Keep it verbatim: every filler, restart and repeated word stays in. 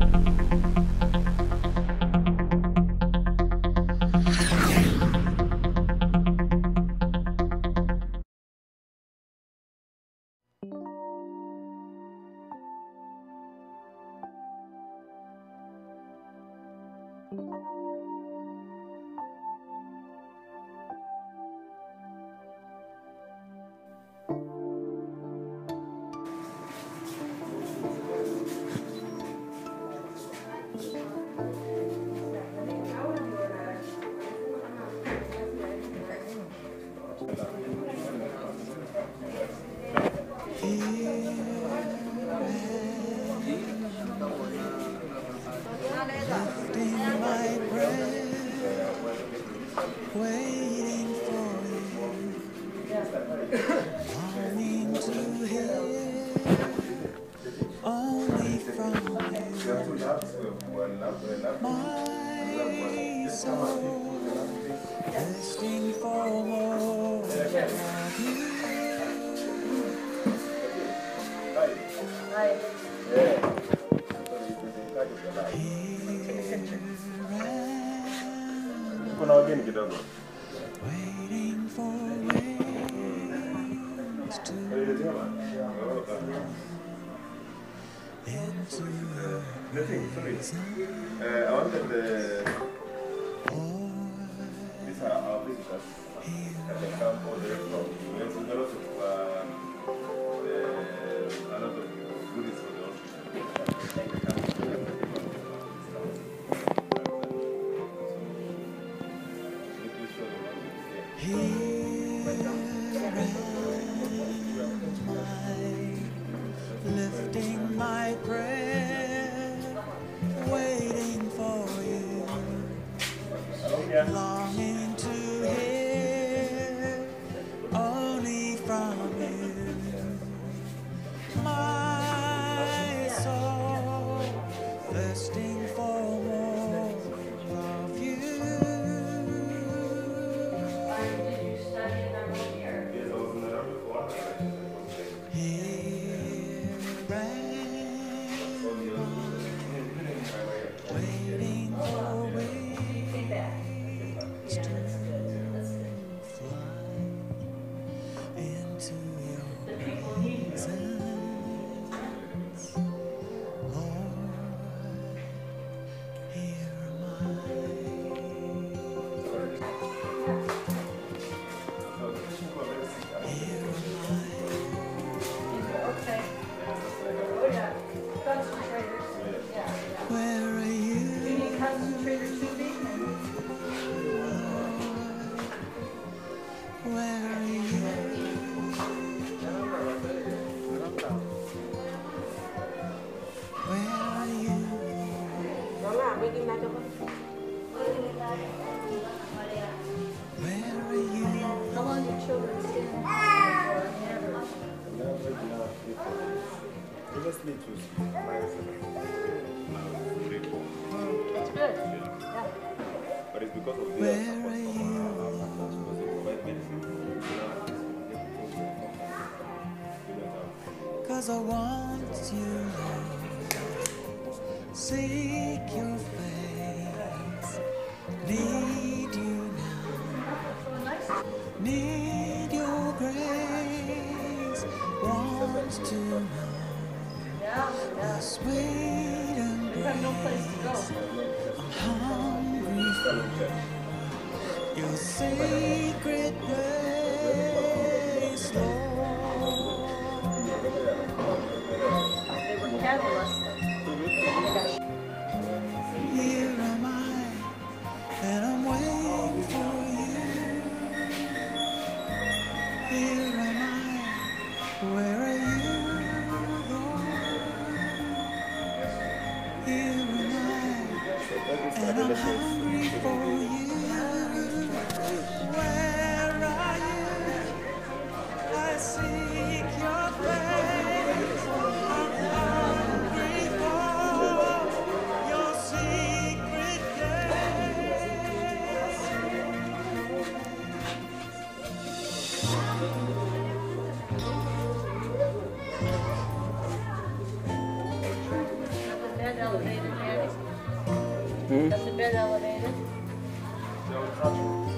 Cause I want you, seek your face, need you now, need your grace, wants to know the sweet embrace, I'm hungry for your sacred grace, Lord. Here am I, and I'm waiting for you. Here am I, where are you, Lord? Here am I, and I'm hungry for you. Where are you? I seek your face. Hmm? That's the bed elevator. Joe Crutcher.